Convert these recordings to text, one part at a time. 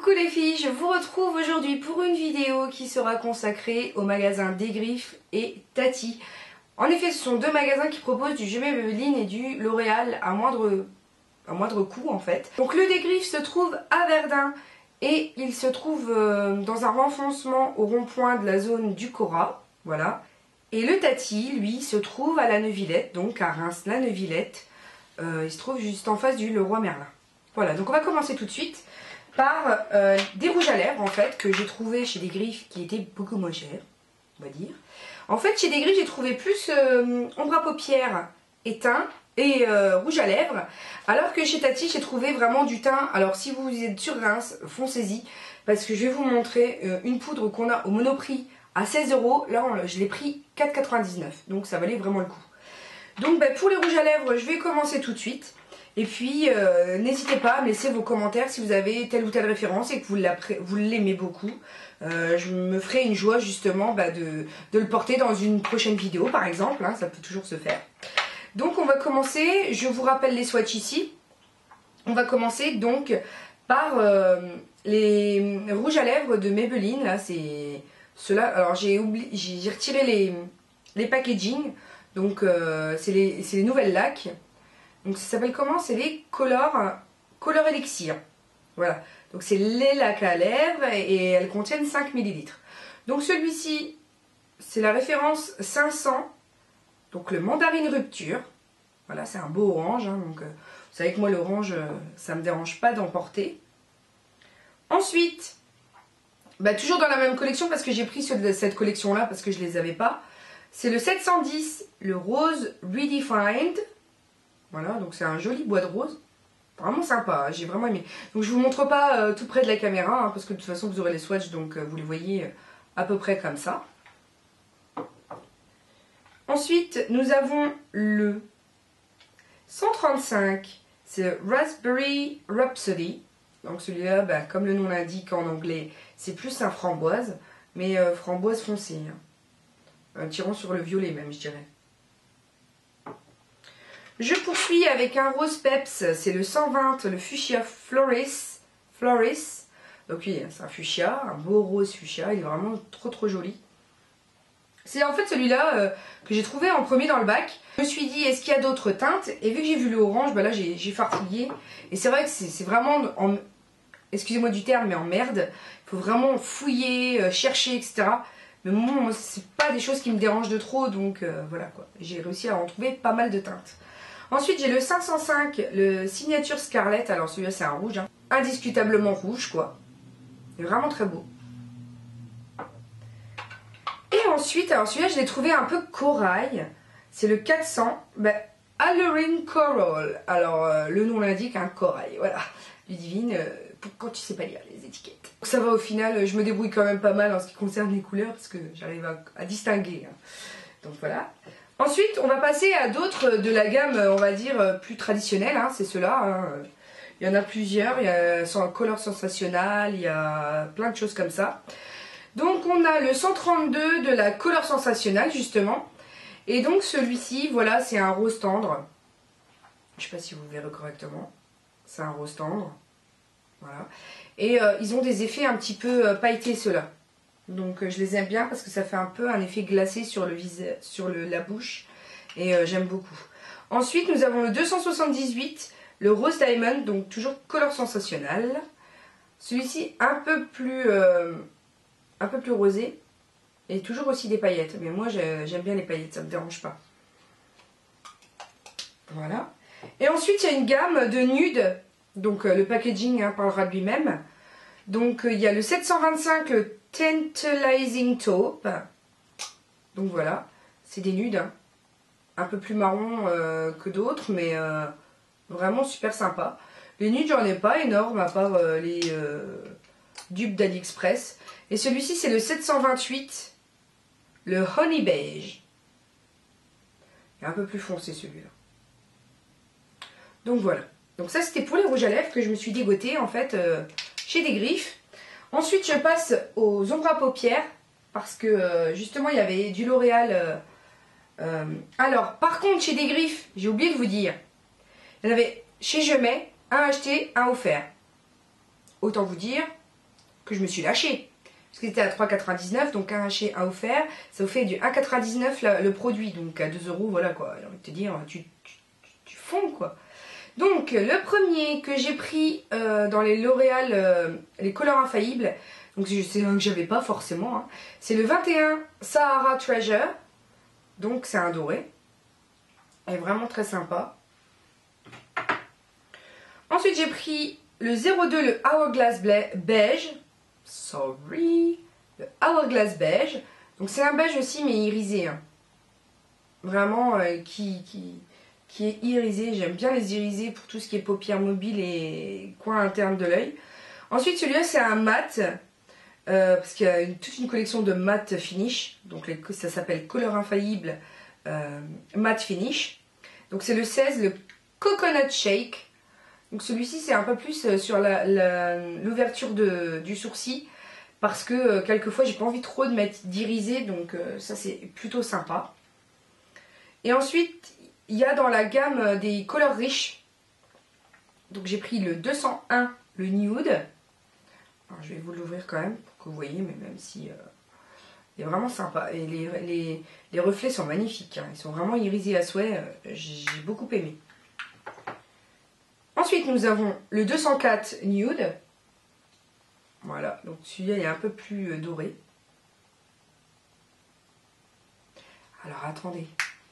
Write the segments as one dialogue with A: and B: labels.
A: Coucou les filles, je vous retrouve aujourd'hui pour une vidéo qui sera consacrée au magasin Des Griffes et Tati. En effet, ce sont deux magasins qui proposent du Jumet Maybelline et du L'Oréal à moindre coût en fait. Donc le Des Griffes se trouve à Verdun et il se trouve dans un renfoncement au rond-point de la zone du Cora, voilà. Et le Tati, lui, se trouve à la Neuvillette, donc à Reims-la-Neuvillette. Il se trouve juste en face du Leroy Merlin. Voilà, donc on va commencer tout de suite par des rouges à lèvres en fait que j'ai trouvé chez Des Griffes qui étaient beaucoup moins chers, on va dire. En fait chez Des Griffes j'ai trouvé plus ombre à paupières et teint et rouge à lèvres, alors que chez Tati j'ai trouvé vraiment du teint. Alors si vous êtes sur Reims, foncez-y parce que je vais vous montrer une poudre qu'on a au Monoprix à 16 €. Là je l'ai pris 4,99 €, donc ça valait vraiment le coup. Donc pour les rouges à lèvres je vais commencer tout de suite. Et puis, n'hésitez pas à me laisser vos commentaires si vous avez telle ou telle référence et que vous l'aimez beaucoup. Je me ferai une joie justement de le porter dans une prochaine vidéo par exemple, hein, ça peut toujours se faire. Donc on va commencer, je vous rappelle les swatchs ici. On va commencer donc par les rouges à lèvres de Maybelline. Là c'est ceux-là, alors j'ai retiré les packaging, donc c'est les nouvelles lacs. Donc ça s'appelle comment? C'est les Color Elixir. Voilà. Donc c'est les lacs à lèvres et elles contiennent 5 ml. Donc celui-ci, c'est la référence 500. Donc le mandarine rupture. Voilà, c'est un beau orange. Hein, donc vous savez que moi l'orange, ça ne me dérange pas d'en porter. Ensuite, toujours dans la même collection parce que j'ai pris ceux de cette collection-là parce que je ne les avais pas. C'est le 710, le rose redefined. Voilà, donc c'est un joli bois de rose. Vraiment sympa, hein, j'ai vraiment aimé. Donc je vous montre pas tout près de la caméra, hein, parce que de toute façon vous aurez les swatchs, donc vous les voyez à peu près comme ça. Ensuite, nous avons le 135, c'est Raspberry Rhapsody. Donc celui-là, comme le nom l'indique en anglais, c'est plus un framboise, mais framboise foncée. Hein. Tirant sur le violet même, je dirais. Je poursuis avec un rose peps, c'est le 120, le fuchsia Floris. Donc oui, c'est un fuchsia, un beau rose fuchsia, il est vraiment trop joli. C'est en fait celui-là que j'ai trouvé en premier dans le bac. Je me suis dit, est-ce qu'il y a d'autres teintes? Et vu que j'ai vu le orange, là j'ai farfouillé. Et c'est vrai que c'est vraiment, excusez-moi du terme, mais en merde. Il faut vraiment fouiller, chercher, etc. Mais moi, c'est pas des choses qui me dérangent de trop, donc voilà quoi. J'ai réussi à en trouver pas mal de teintes. Ensuite, j'ai le 505, le Signature Scarlet. Alors celui-là, c'est un rouge. Hein. Indiscutablement rouge, quoi. Il est vraiment très beau. Et ensuite, alors celui-là, je l'ai trouvé un peu corail. C'est le 400, Allurine Coral. Alors, le nom l'indique, un corail. Voilà. Ludivine, quand tu sais pas lire les étiquettes. Donc, ça va au final, je me débrouille quand même pas mal en ce qui concerne les couleurs, parce que j'arrive à distinguer. Hein. Donc voilà. Ensuite, on va passer à d'autres de la gamme, on va dire, plus traditionnelle. Hein, c'est ceux-là. Hein. Il y en a plusieurs. Il y a Color Sensationnel, il y a plein de choses comme ça. Donc, on a le 132 de la Color Sensationnel, justement. Et donc, celui-ci, voilà, c'est un rose tendre. Je ne sais pas si vous verrez correctement. C'est un rose tendre. Voilà. Et ils ont des effets un petit peu pailletés, ceux-là. Donc je les aime bien parce que ça fait un peu un effet glacé sur le visage, sur la bouche. Et j'aime beaucoup. Ensuite nous avons le 278, le Rose Diamond, donc toujours Color Sensationnel. Celui-ci un peu plus rosé. Et toujours aussi des paillettes. Mais moi j'aime bien les paillettes, ça ne me dérange pas. Voilà. Et ensuite il y a une gamme de nudes. Donc le packaging parlera de lui-même. Donc il y a le 725, le Tantalizing Taupe. Donc voilà, c'est des nudes. Hein. Un peu plus marron que d'autres, mais vraiment super sympa. Les nudes, j'en ai pas énormes, à part les dupes d'AliExpress. Et celui-ci, c'est le 728, le Honey Beige. Il est un peu plus foncé celui-là. Donc voilà. Donc ça, c'était pour les rouges à lèvres que je me suis dégotée en fait chez Des Griffes. Ensuite, je passe aux ombres à paupières parce que justement, il y avait du L'Oréal. Alors, par contre, chez Des Griffes, j'ai oublié de vous dire, il y en avait chez Je Mets, un acheté, un offert. Autant vous dire que je me suis lâchée. Parce que c'était à 3,99 €, donc un acheté, un offert. Ça vous fait du 1,99 € le produit. Donc à 2 €, voilà quoi. J'ai envie de te dire, tu fonds quoi. Donc le premier que j'ai pris dans les L'Oréal, les couleurs infaillibles, donc c'est un que j'avais pas forcément, hein. C'est le 21 Sahara Treasure. Donc c'est un doré. Elle est vraiment très sympa. Ensuite j'ai pris le 02, le Hourglass Beige. Sorry. Le Hourglass Beige. Donc c'est un beige aussi mais irisé, hein. Vraiment qui est irisé. J'aime bien les irisés pour tout ce qui est paupières mobiles et coin interne de l'œil. Ensuite celui-là c'est un mat. Parce qu'il y a toute une collection de mat finish. Donc ça s'appelle Couleur Infaillible Mat Finish. Donc c'est le 16, le Coconut Shake. Donc celui-ci c'est un peu plus sur l'ouverture du sourcil. Parce que quelquefois j'ai pas envie trop de mettre d'irisé. Donc ça c'est plutôt sympa. Et ensuite il y a dans la gamme des couleurs riches. Donc j'ai pris le 201, le Nude. Alors, je vais vous l'ouvrir quand même pour que vous voyez, mais même si il est vraiment sympa. Et les reflets sont magnifiques, hein. Ils sont vraiment irisés à souhait. J'ai beaucoup aimé. Ensuite, nous avons le 204 Nude. Voilà, donc celui-là est un peu plus doré. Alors, attendez.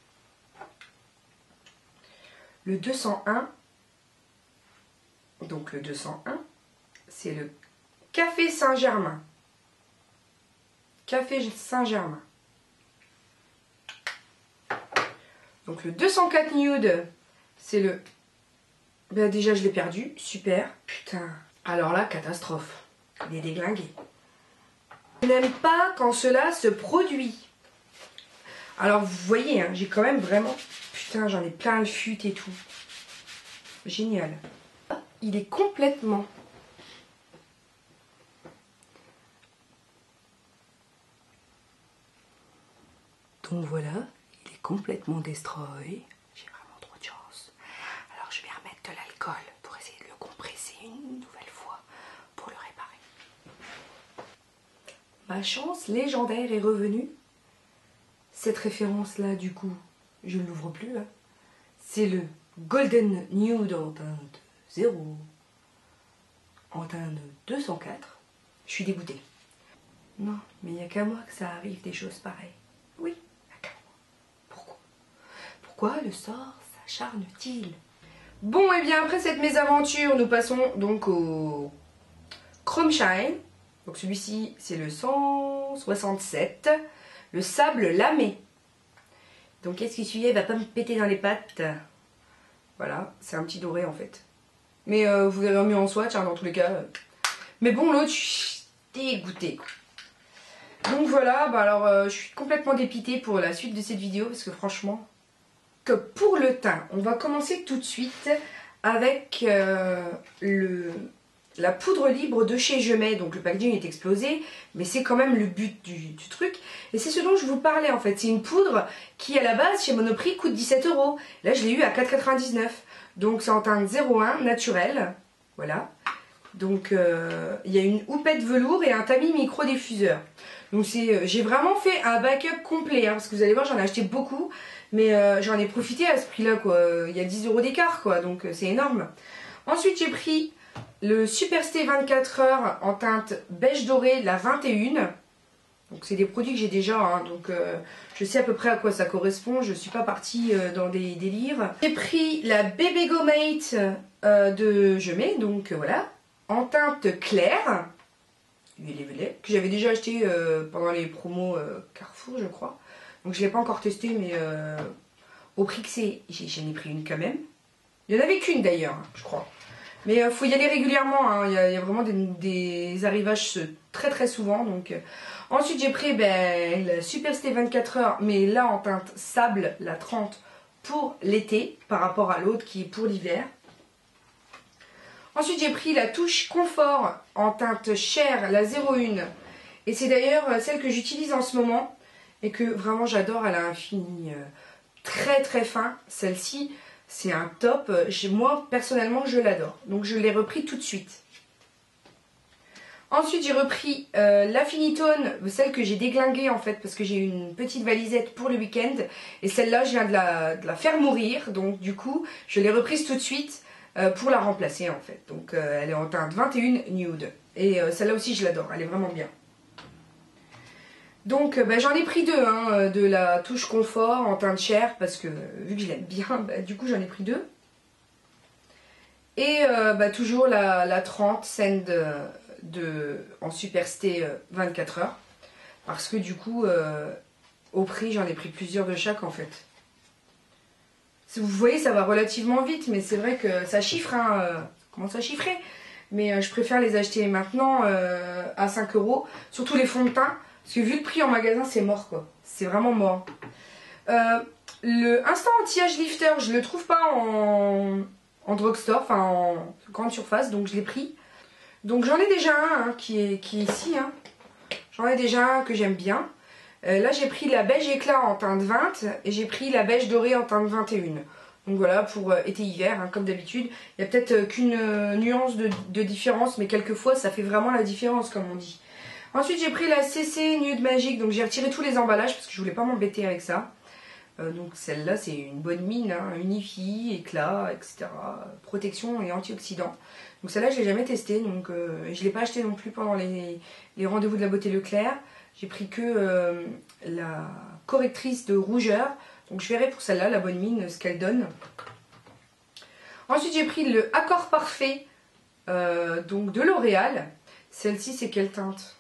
A: Le 201. Donc, le 201, c'est le Café Saint-Germain. Café Saint-Germain. Donc le 204 Nude, c'est le... Ben déjà je l'ai perdu, super. Putain. Alors là, catastrophe. Il est déglingué. Je n'aime pas quand cela se produit. Alors vous voyez, hein, j'ai quand même vraiment... Putain, j'en ai plein le fut et tout. Génial. Il est complètement... Donc voilà, il est complètement destroy. J'ai vraiment trop de chance. Alors je vais remettre de l'alcool pour essayer de le compresser une nouvelle fois pour le réparer. Ma chance légendaire est revenue. Cette référence là du coup, je ne l'ouvre plus, hein. C'est le Golden Nude en teinte 0. En teinte 204. Je suis dégoûtée. Non, mais il n'y a qu'à moi que ça arrive des choses pareilles. Oui. Pourquoi le sort s'acharne-t-il? Bon, et bien après cette mésaventure, nous passons donc au Chrome Shine. Donc celui-ci, c'est le 167, le sable lamé. Donc qu'est-ce qui suit? Il va pas me péter dans les pattes. Voilà, c'est un petit doré en fait. Mais vous verrez mieux en swatch, hein, dans tous les cas. Mais bon, l'autre, je suis dégoûtée. Donc voilà, bah alors je suis complètement dépitée pour la suite de cette vidéo parce que franchement... Que pour le teint, on va commencer tout de suite avec la poudre libre de chez Je Mets. Donc le packaging est explosé, mais c'est quand même le but du truc. Et c'est ce dont je vous parlais en fait. C'est une poudre qui à la base chez Monoprix coûte 17 €. Là je l'ai eu à 4,99 €. Donc c'est en teinte 01 naturel. Voilà. Donc il y a une houppette velours et un tamis micro diffuseur. Donc j'ai vraiment fait un backup complet, hein, parce que vous allez voir j'en ai acheté beaucoup. Mais j'en ai profité à ce prix-là, quoi. Il y a 10 € d'écart, quoi. Donc c'est énorme. Ensuite, j'ai pris le Superstay 24 heures en teinte beige doré, la 21. Donc c'est des produits que j'ai déjà, hein, donc je sais à peu près à quoi ça correspond. Je ne suis pas partie dans des délires. J'ai pris la Bébé Go-Mate de Je Mets, donc voilà, en teinte claire. Que j'avais déjà acheté pendant les promos Carrefour, je crois. Donc je ne l'ai pas encore testé, mais au prix que c'est, j'en ai pris une quand même. Il n'y en avait qu'une d'ailleurs, hein, je crois. Mais il faut y aller régulièrement, hein. Il y a vraiment des arrivages très très souvent. Donc. Ensuite j'ai pris la Superstay 24 heures, mais là en teinte sable, la 30, pour l'été, par rapport à l'autre qui est pour l'hiver. Ensuite j'ai pris la touche confort en teinte chair, la 01. Et c'est d'ailleurs celle que j'utilise en ce moment. Et que vraiment j'adore, elle a un fini très très fin. Celle-ci, c'est un top. Moi, personnellement, je l'adore. Donc je l'ai repris tout de suite. Ensuite j'ai repris la Finitone, celle que j'ai déglinguée en fait parce que j'ai une petite valisette pour le week-end. Et celle-là je viens de la faire mourir, donc du coup je l'ai reprise tout de suite pour la remplacer en fait. Donc elle est en teinte 21 nude. Et celle-là aussi je l'adore, elle est vraiment bien. Donc j'en ai pris deux, hein, de la touche confort en teinte chair parce que vu que je l'aime bien, du coup j'en ai pris deux. Et toujours la 30 Sand en Super Stay 24 heures. Parce que du coup, au prix, j'en ai pris plusieurs de chaque en fait. Vous voyez, ça va relativement vite, mais c'est vrai que ça chiffre, hein, commence à chiffrer. Mais je préfère les acheter maintenant à 5 €, surtout les fonds de teint. Parce que vu le prix en magasin, c'est mort quoi. C'est vraiment mort. Le Instant Anti-Âge Lifter, je le trouve pas en drugstore, enfin en grande surface, donc je l'ai pris. Donc j'en ai déjà un hein, qui est ici. Hein. J'en ai déjà un que j'aime bien. Là j'ai pris la beige éclat en teinte 20 et j'ai pris la beige dorée en teinte 21. Donc voilà, pour été-hiver, hein, comme d'habitude. Il y a peut-être qu'une nuance de différence, mais quelquefois ça fait vraiment la différence comme on dit. Ensuite j'ai pris la CC Nude Magique, donc j'ai retiré tous les emballages parce que je voulais pas m'embêter avec ça. Donc celle-là c'est une bonne mine, hein, unifie, éclat, etc. Protection et antioxydant. Donc celle-là je l'ai jamais testée, donc je l'ai pas achetée non plus pendant les rendez-vous de la beauté Leclerc. J'ai pris que la correctrice de rougeur, donc je verrai pour celle-là, la bonne mine, ce qu'elle donne. Ensuite j'ai pris le Accord Parfait, donc de L'Oréal. Celle-ci c'est quelle teinte?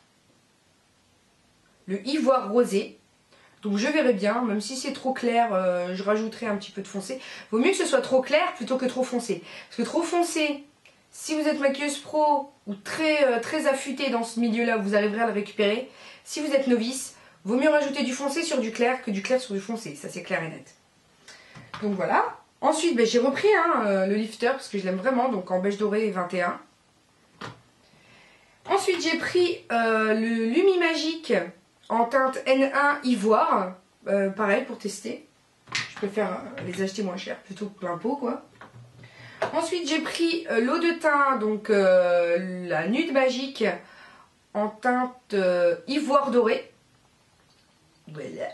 A: Le Ivoire Rosé. Donc je verrai bien, même si c'est trop clair, je rajouterai un petit peu de foncé. Vaut mieux que ce soit trop clair plutôt que trop foncé. Parce que trop foncé, si vous êtes maquilleuse pro ou très affûtée dans ce milieu-là, vous arriverez à le récupérer. Si vous êtes novice, vaut mieux rajouter du foncé sur du clair que du clair sur du foncé. Ça c'est clair et net. Donc voilà. Ensuite j'ai repris hein, le lifter parce que je l'aime vraiment, donc en beige doré 21. Ensuite j'ai pris le Lumi Magique en teinte N1 Ivoire, pareil pour tester. Je préfère les acheter moins cher plutôt que plein pot quoi. Ensuite j'ai pris l'eau de teint, donc la Nude Magique en teinte Ivoire doré. Voilà.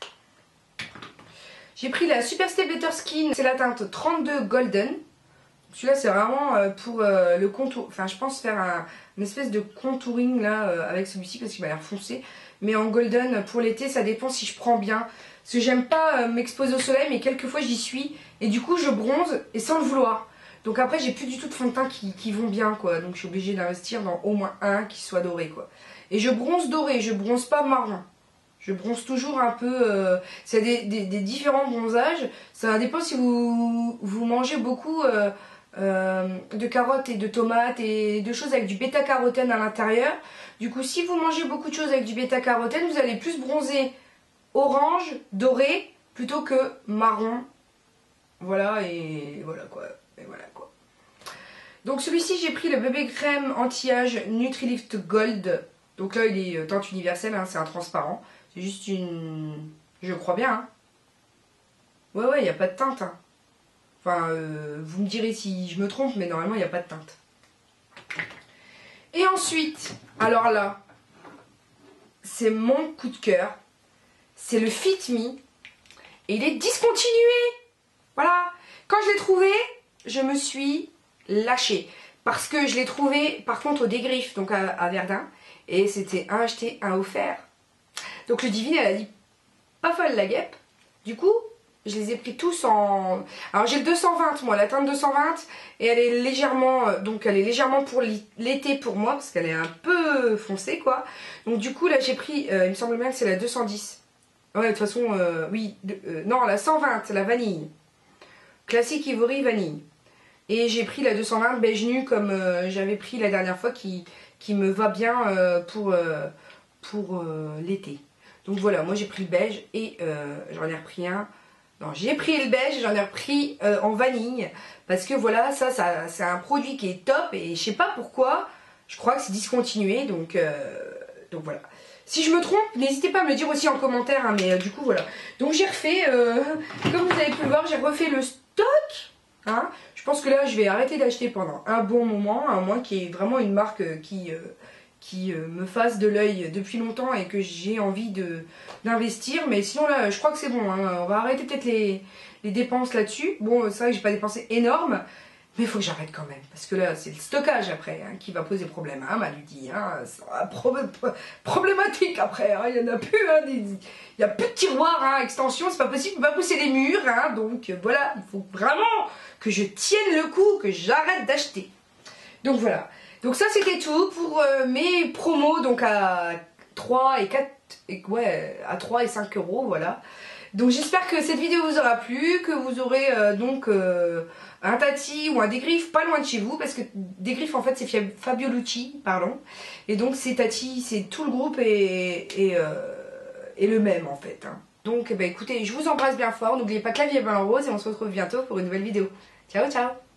A: J'ai pris la Super Stay Better Skin, c'est la teinte 32 Golden. Celui-là c'est vraiment pour le contour, enfin je pense faire une espèce de contouring là avec celui-ci parce qu'il m'a l'air foncé. Mais en golden pour l'été ça dépend si je prends bien. Parce que j'aime pas m'exposer au soleil mais quelquefois j'y suis. Et du coup je bronze et sans le vouloir. Donc après j'ai plus du tout de fond de teint qui vont bien quoi. Donc je suis obligée d'investir dans au moins un qui soit doré quoi. Et je bronze doré, je bronze pas marron. Je bronze toujours un peu, c'est des différents bronzages. Ça dépend si vous mangez beaucoup de carottes et de tomates et de choses avec du bêta-carotène à l'intérieur. Du coup, si vous mangez beaucoup de choses avec du bêta-carotène, vous allez plus bronzer orange, doré, plutôt que marron. Voilà, et voilà quoi. Et voilà quoi. Donc celui-ci, j'ai pris le bébé crème anti-âge Nutrilift Gold. Donc là, il est teinte universelle, hein, c'est un transparent. C'est juste une... Je crois bien, hein. Ouais, il n'y a pas de teinte, hein. Enfin, vous me direz si je me trompe, mais normalement, il n'y a pas de teinte. Et ensuite, alors là, c'est mon coup de cœur. C'est le Fit Me. Et il est discontinué. Voilà. Quand je l'ai trouvé, je me suis lâchée. Parce que je l'ai trouvé, par contre, au Dégriffe, donc à Verdun. Et c'était un acheté, un offert. Donc le Divine, elle a dit, pas folle la guêpe. Du coup, je les ai pris tous en... Alors j'ai le 220 moi, la teinte 220. Et elle est légèrement... Donc elle est légèrement pour l'été pour moi, parce qu'elle est un peu foncée quoi. Donc du coup là j'ai pris, il me semble bien que c'est la 210. Ouais de toute façon, oui. Non, la 120, la vanille. Classique Ivory vanille. Et j'ai pris la 220 beige nu comme j'avais pris la dernière fois qui me va bien pour l'été. Donc voilà, moi j'ai pris le beige et j'en ai repris un. Non, j'ai pris le beige et j'en ai repris en vanille. Parce que voilà, ça c'est un produit qui est top et je sais pas pourquoi. Je crois que c'est discontinué, donc voilà. Si je me trompe, n'hésitez pas à me le dire aussi en commentaire, hein, mais du coup voilà. Donc j'ai refait, comme vous avez pu le voir, j'ai refait le stock. Hein. Je pense que là je vais arrêter d'acheter pendant un bon moment, à moins qu'il y ait vraiment une marque qui qui me fasse de l'œil depuis longtemps et que j'ai envie d'investir. Mais sinon là, je crois que c'est bon, hein. On va arrêter peut-être les dépenses là-dessus. Bon, c'est vrai que j'ai pas dépensé énorme, mais il faut que j'arrête quand même. Parce que là, c'est le stockage après hein, qui va poser problème. Hein, Malu dit, hein, ça problématique après. Hein, il y en a plus, hein, il y a plus de tiroirs, hein, extension, c'est pas possible, on peut pas pousser les murs. Hein, donc voilà, il faut vraiment que je tienne le coup, que j'arrête d'acheter. Donc voilà. Donc ça c'était tout pour mes promos donc à 3 et 4 ouais, à 3 et 5 euros, voilà. Donc j'espère que cette vidéo vous aura plu, que vous aurez donc un Tati ou un Dégriffe pas loin de chez vous, parce que Dégriffe en fait c'est Fabiolucci, pardon. Et donc c'est Tati, c'est tout le groupe et le même en fait. Hein. Donc bah, écoutez, je vous embrasse bien fort, n'oubliez pas que la vie est bien rose et on se retrouve bientôt pour une nouvelle vidéo. Ciao ciao.